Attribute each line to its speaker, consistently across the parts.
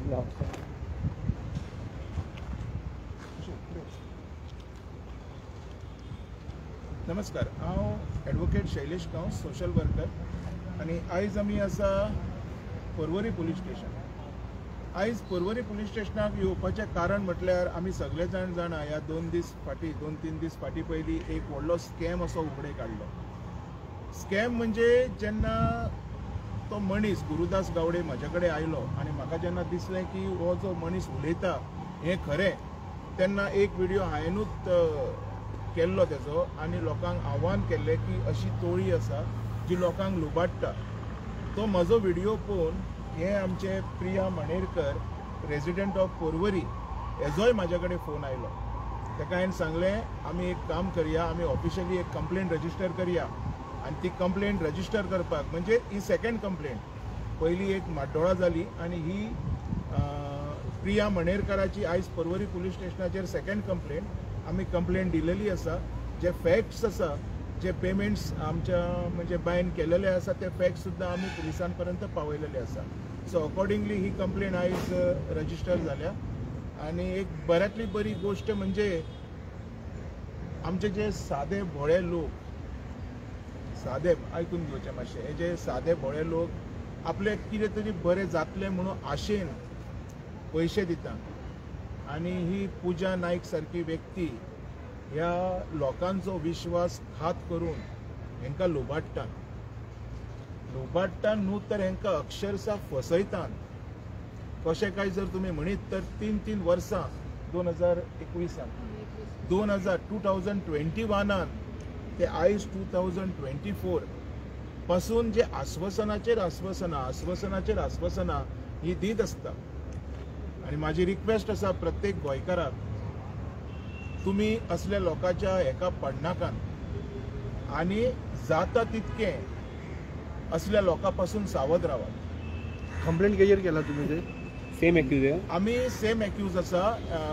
Speaker 1: नमस्कार, हांव एडवोकेट शैलेश गांव, सोशल वर्कर आनी आयज आमी आसा पर्वरी पुलीस स्टेशन. आयज पर्वरी पुलीस स्टेशनाक येवपाचें कारण म्हटल्यार आमी सगळे जाणा ह्या 2-3 दीस फाटीं पयलीं एक व्हडलो स्कॅम असो उगडेक काडलो. स्कॅम म्हणजे जेन्ना तो मनीस गुरुदास गावडे म्हाजे कडेन आयलो आनी म्हाका जेन्ना दिसलें की हो जो मनीस उलयता हें खरें, तेन्ना एक व्हिडिओ हांवेंनूच केल्लो तेजो आनी लोकांक आव्हान केल्लें की अशी टोळी आसा जी लोकांक लुबाडटा. तो म्हजो व्हिडिओ पळोवन हे आमचे प्रिया मणेरकर, रेजिडेंट ऑफ पर्वरी, हेजोय म्हाजे कडेन फोन आयलो. ताका हांवें सांगलें आमी एक काम करया, आमी ऑफिशियली एक कंप्लेंट रजिस्टर करया. आनी ती कंप्लेंट रजिस्टर करपाक म्हणजे ही सेकंड कंप्लेंट. पयली एक म्हाड्डोळा जाली आनी ही प्रिया मणेरकराची आयज पर्वरी पुलीस स्टेशनाचेर सेकंड कंप्लेंट. आमी कंप्लेंट दिलेली आसा. जे फॅक्ट्स आसा, जे पेमेंट्स आमच्या म्हणजे बायन केलेले आसा ते फॅक्ट्स सुद्दां आमी पुलिसां पर्यंत पावयलेले आसा. सो अकॉर्डिंगली ही कंप्लेंट आयज रजिस्टर जाल्या. आनी एक बऱ्यांतली बरी गोश्ट म्हणजे आमचे जे सादे भोळे लोक, सादे आयकून घेवचे मातशें, हे जे सादे भोळे लोक आपले कितें तरी बरें जातलें म्हणून आशेन पयशे दिता. आनी ही पुजा नायक सारकी व्यक्ती ह्या लोकांचो विश्वास घात करून हेंकां लुबाडटा न्हू तर हेंकां अक्षरशः फसयतात. कशें काय जर तुमी म्हणीत तर 3 वर्सां 2021 ते आयज 2024 पासून जे आश्वासनाचेर आश्वासनां ही दीत आसता. आनी म्हाजी रिक्वेस्ट आसा प्रत्येक गोंयकाराक, तुमी असल्या लोकांच्या हेका पडनाकात आनी जाता तितकें असल्या लोकां पासून सावध रावात.
Speaker 2: कंप्लेंट केजेर केला तुमी ते? सेम एक्यूज
Speaker 1: आमी सेम एक्यूज आसा.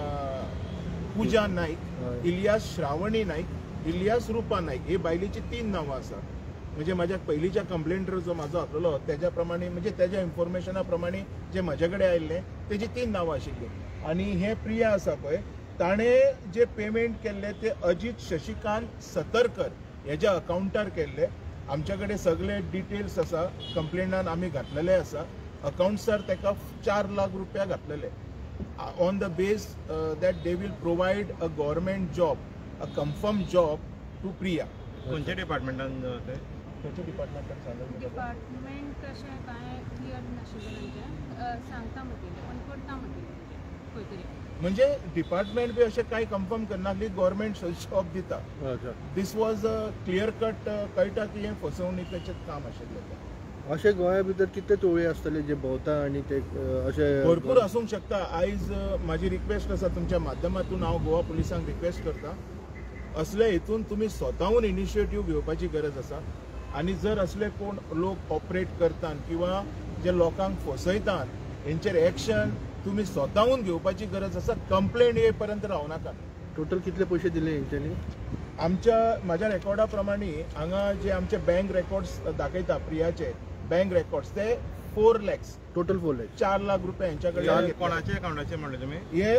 Speaker 1: पुजा नाईक, इलियास श्रावणी नाईक, इलियास रुपा नाईक, ही बायलेची 3 नांवां आसा. म्हणजे म्हाज्या पयलींच्या कंप्लेंटर जो म्हाजो आसलो तेज्या प्रमाणे, म्हणजे तेज्या इन्फॉर्मेशना प्रमाणे जे म्हाजे कडेन आयिल्लें तेजी 3 नांवां आशिल्लीं. आनी हे प्रिया आसा पळय, ताणें जे पेमेंट केल्ले ते अजित शशिकांत सतरकर हेज्या अकाउंटार केल्ले. आमच्या कडेन सगळे डिटेल्स आसा, कंप्लेंटान आमी घातलेले आसा. अकाउंट्सार ताका 4 लाख रुपया घातलेले on the base that they will provide a government job, a confirm job to Priya.
Speaker 3: खंयच्या डिपार्टमेंटान ते?
Speaker 1: खंयच्या डिपार्टमेंटान सांगलें?
Speaker 4: डिपार्टमेंट अशें कांय क्लियर नाशिल्लें म्हणजे सांगता म्हणटिलें पण करता म्हणटिलें खंय तरी.
Speaker 1: म्हणजे डिपार्टमेंट बी अशें कांय कन्फर्म करनासली, गव्हर्मेंट जॉब दिता. दीस वॉज क्लियर कट कळटा की हें फसवणुकीचें काम आशिल्लें.
Speaker 2: अशे गोंया भितर कितले टोळी आसतले जे भोंवता आनी ते अशे?
Speaker 1: भरपूर आसूंक शकता. आयज म्हाजी रिक्वेस्ट आसा तुमच्या माध्यमातून, हांव गोवा पुलिसांक रिक्वेस्ट करता, असले हितून तुमी स्वताहून इनिशिएटीव घेवपाची गरज आसा. आनी जर असले कोण लोक ऑपरेट करतात किंवा जे लोकांक फसयतात हेंचेर एक्शन तुमी स्वताहून घेवपाची गरज आसा. कंप्लेंट ये पर्यंत रावनाका.
Speaker 2: टोटल कितले पयशे दिले हेंच्यांनी?
Speaker 1: म्हाज्या रेकॉर्डा प्रमाणे हांगा जे आमचे बँक रेकॉर्ड्स दाखयता प्रियाचे बँक रेकॉर्ड्स, ते 4 lakhs,
Speaker 2: टोटल 4 lakhs,
Speaker 1: 4 लाख रुपया हेंच्याकडे.
Speaker 3: कोणाच्या अकाउंटाचे म्हणले तुमी?
Speaker 1: हे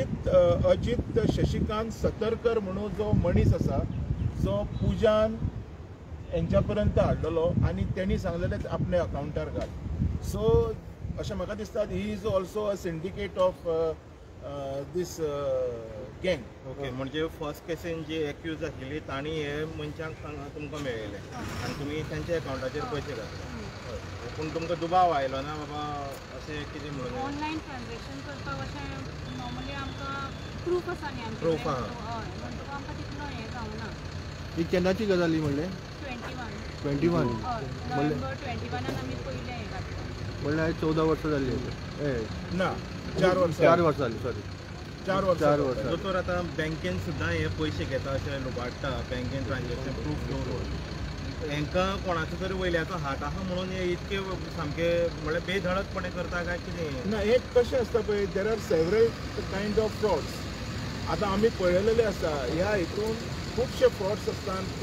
Speaker 1: अजित शशिकांत सतरकर म्हणून जो मनीस आसा, जो पुजान हेंच्या पर्यंत हाडलेलो आनी तेणी सांगलेलें आपले अकाउंटार घाल. सो अशें म्हाका दिसता ही is also a syndicate of this गँग.
Speaker 3: ओके, म्हणजे फर्स्ट केसीन जी एक्यूज आशिल्ली तांणी हे मनशांक तुमकां मेळयले आनी तुमी तांच्या अकाउंटाचेर पयशे घातले. पूण तुमकां दुबाव आयलो ना बाबा अशें कितें म्हणून?
Speaker 4: ऑनलायन ट्रान्झॅक्शन करपाक अशें नॉर्मली आमकां प्रूफ आसा न्ही आमचे.
Speaker 3: प्रूफ आहा.
Speaker 4: हय, म्हणटकूच आमकां तितलो हें जावना.
Speaker 2: ही केन्नाची गजाल म्हणले? 21
Speaker 4: नोव्हेंबर 21 आमी पयले हें घातलें.
Speaker 2: म्हणल्यार आयज 14 वर्सां जाल्ली.
Speaker 1: ना, 4 वर्सां.
Speaker 2: 4 वर्सां जाली, सॉरी,
Speaker 1: 4 वर्सां.
Speaker 3: दोतोर आतां बँकेन सुद्दां हे पयशे घेता अशें लुबाडटा, बँकेन ट्रान्झॅक्शन प्रूफ दवरून. हेंकां कोणाचो तरी वयल्याचो हात आहा म्हणून हे इतके सामके म्हळ्यार बेधडकपणे करता काय कितें?
Speaker 1: ना, हे कशें आसता पळय, there are several kind of frauds. आतां आमी पळयलेले आसा ह्या हितून खुबशे फ्रॉड्स आसतात,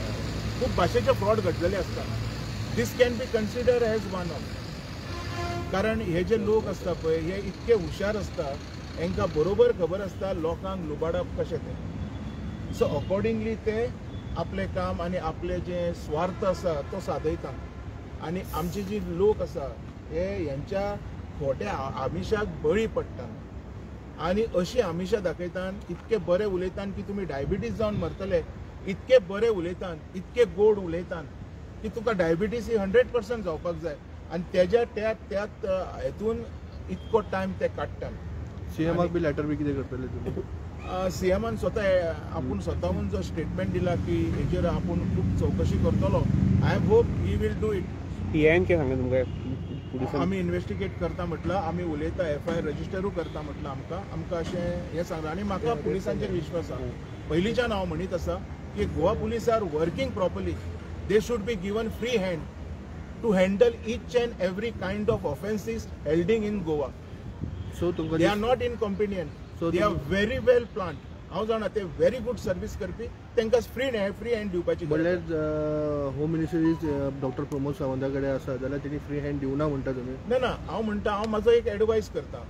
Speaker 1: खूब भाशेचे फ्रॉड घडलेले आसतात. This can be consider as one of. कारण हे जे लोक असता पळय हे इतके हुशार असता, हांकां बरोबर खबर असता लोकांक लुबाडप कशें तें. सो अकॉर्डिंगली ते आपले काम आणि आपले जे स्वार्थ आसा तो साधयता. आणि आमचे जे लोक आसा हे यांच्या खोट्या आमिशाक बळी पडटात आणि अशी आमिशां दाखयतात, इतके बरे उलयतात की तुमी डायबिटीज जावन मरतले, इतके बरे उलयतात, इतके गोड उलयतात की तुका डायबिटीज ही 100% जावपाक जाय आणि त्याच्या त्यात हेतून इतको टायम ते काडटात.
Speaker 2: सीएमाक बी लेटर बी कितें करतले तुमी?
Speaker 1: सीएमान स्वतः आपूण स्वताहून जो स्टेटमेंट दिला की हेजेर आपूण खूप चौकशी करतलो. I hope he will do it.
Speaker 5: पीआयन कितें सांगलें तुमकां?
Speaker 1: आमी इन्व्हेस्टिगेट करता म्हटलं, आमी उलयता, FIR रजिस्टरू करता म्हटलं. आमकां अशें हें सांगलां आणि म्हाका पुलिसांचेर विश्वास आसा. पयलींच्यान हांव म्हणीत आसा की Goa police are working properly. They should be given free hand to handle each and every kind of offences holding in Goa.
Speaker 2: So तुमकां
Speaker 1: they are not incompetent.
Speaker 2: So
Speaker 1: they are very well planned. हांव जाणा ते very good service करपी, तांकां free hand दिवपाची गरज
Speaker 2: म्हणल्यार
Speaker 1: आसा.
Speaker 2: Home ministry doctor Pramod सावंता कडेन आसा जाल्यार तेणी फ्री हँड दिवना म्हणटा तुमी?
Speaker 1: ना हांव म्हणटा, हांव म्हाजो एक एडवायस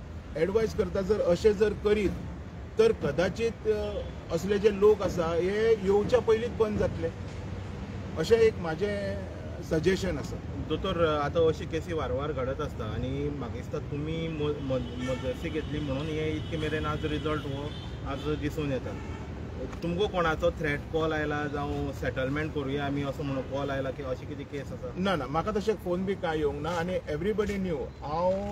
Speaker 1: करता जर अशें जर करीत तर कदाचित असले जे लोक आसा हे येवच्या पयलींच बंद जातले, अशें एक म्हाजें सजेशन आसा.
Speaker 3: दोतोर आतां अशी केसी वारंवार घडत असता आणि म्हाका दिसता तुमी मजसी घेतली म्हणून हे इतके मेरेन आज रिजल्ट हो आज दिसून येता. तुमकां कोणाचो थ्रेट कॉल आयला जावं सेटलमेंट करूया आमी असो म्हणून कॉल आयला की अशी कितें केस आसा?
Speaker 1: ना म्हाका तशें फोन बी कांय येवंक ना आनी एवरीबडी न्यू. हांव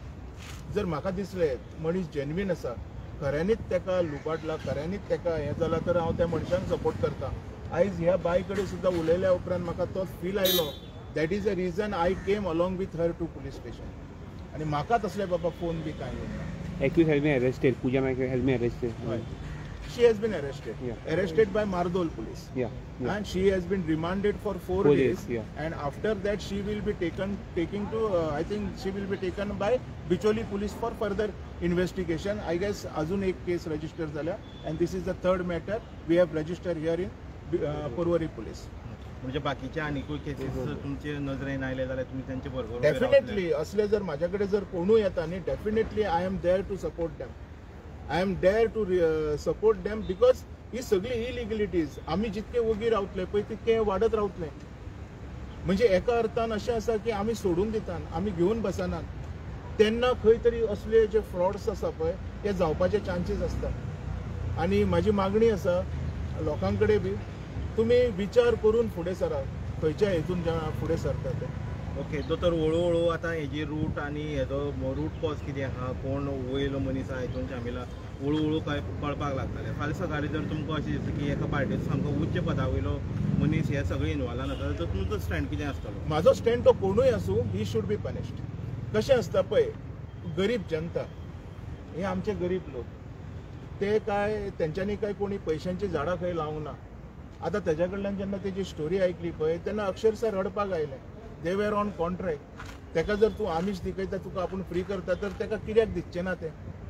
Speaker 1: जर म्हाका दिसलें मनीस जेन्युइन आसा, खऱ्यांनीच ताका लुबाडला, खऱ्यांनीच ताका हें जालां तर हांव त्या मनशांक सपोर्ट करता. आयज ह्या बाय कडेन सुद्दां उलयल्या उपरांत म्हाका तोच फील आयलो. That is the reason I came along with her to police station. आनी म्हाका तसले बाबा फोन बी कांय येवंक ना.
Speaker 5: Accused has been arrested. Pooja Mac has been arrested.
Speaker 1: She has been arrested.
Speaker 5: Yeah.
Speaker 1: Arrested by Mardol police.
Speaker 5: Yeah.
Speaker 1: And she has been remanded for 4
Speaker 5: 4
Speaker 1: days.
Speaker 5: days, yeah.
Speaker 1: And after that she will be taking to I think she will be taken by Bicholi police for further investigation. I guess अजून एक case register झाल्या and this is the third matter we have registered here in Porvorim police.
Speaker 3: म्हणजे बाकीचे आनीकूय cases तुमचे नजरेन आयले जाल्यार तुम्ही त्यांचे बरोबर
Speaker 1: डेफिनेटली असले जर माझ्याकडे जर कोणूय येता न्ही, definitely I am there to support them. I am there to support them because ही सगळी इलिगलिटीज आम्ही जितके वगी रावतले पळय तितके वाडत रावतले. म्हणजे एका अर्थान अशें आसा की आमी सोडून दितात, आमी घेवन बसनात. तेन्ना खंय तरी असले जे फ्रॉड्स आसा पळय ते जावपाचे चान्सीस आसता. आनी म्हाजी मागणी आसा लोकांकडे बी, तुम्ही विचार करून फुडें सरा, खंयच्या हेतून फुडें सरता ते.
Speaker 3: ओके दोतोर, हळूहळू आतां हेजी रूट आनी हेजो रूट कॉज कितें आहा, कोण वयलो मनीस आहा हितून शामिला, हळूहळू कळपाक लागतलें. फाल्यां सकाळीं जर तुमकां अशें दिसता की एका पार्टीचो सामको उच्च पदा वयलो मनीस हे सगळे इनवॉल्व आसा तर तुमचो स्टँड कितें आसतलो?
Speaker 1: म्हाजो स्टँड तो कोणूय आसूं, ही शूड बी पनिश्ड. कशें आसता पळय, गरीब जनता हे आमचे गरीब लोक, ते काय तेंच्यांनी काय कोणी पयशांची झाडां खंय लावंक ना. आतां तेज्या कडल्यान जेन्ना तेजी स्टोरी आयकली पळय तेन्ना अक्षरशः रडपाक आयलें. They were on contract. तेका जर तूं आमीश दिकयता, तुका आपूण फ्री करता तर तेका कित्याक दिसचें ना तें?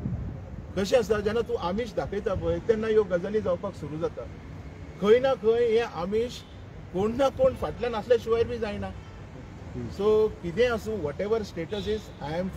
Speaker 1: कशें आसता जेन्ना तूं आमीश दाखयता पळय तेन्ना ह्यो गजाली जावपाक सुरू जाता. खंय ना खंय हे आमीश कोण ना कोण फाटल्यान आसल्या शिवाय बी जायना. सो कितें आसूं, whatever status is, I am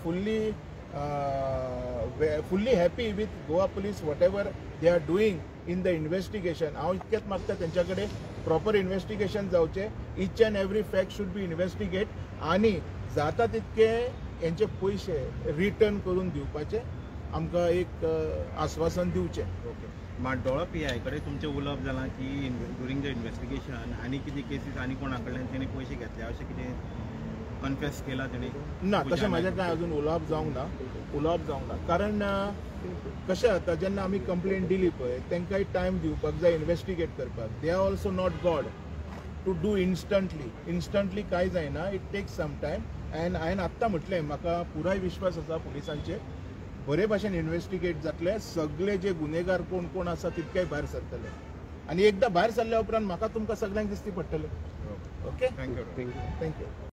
Speaker 1: fully happy with Goa police whatever they are doing in the investigation. हांव इतकेंच मागता तेंच्या कडेन प्रॉपर इन्व्हेस्टिगेशन जावचें. Each and every fact should be investigate आनी जाता तितके हेंचे पयशे रिटर्न करून दिवपाचें आमकां एक आश्वासन दिवचें.
Speaker 3: ओके, म्हाड्डोळा PI कडेन तुमचें उलोवप जालां की ड्युरींग द इन्व्हेस्टिगेशन आनी कितें केसीस आनी कोणा कडल्यान तेणी पयशे घेतले अशें कितें कन्फेस केला तेणी?
Speaker 1: ना, तशें म्हाजें कांय अजून उलोवप जावंक ना. कारण कशें जाता जेन्ना आमी कंप्लेंट दिली पळय तांकांय टायम दिवपाक जाय इन्व्हेस्टिगेट करपाक. They are also not got to do instantly कांय जायना. It takes some time. And हांवें आत्तां म्हटलें म्हाका पुराय विश्वास आसा पुलिसांचेर. बरे भाशेन इन्व्हेस्टिगेट जातले, सगळे जे गुन्हेगार कोण कोण आसा तितकेय भायर सरतले. आनी एकदां भायर सरल्या उपरांत म्हाका तुमकां सगळ्यांक दिसती पडटलें. Okay,
Speaker 3: thank you.
Speaker 1: थँक्यू.